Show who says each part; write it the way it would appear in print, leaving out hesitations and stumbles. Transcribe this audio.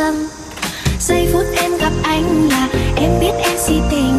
Speaker 1: giây phút em gặp anh là em biết em si tình.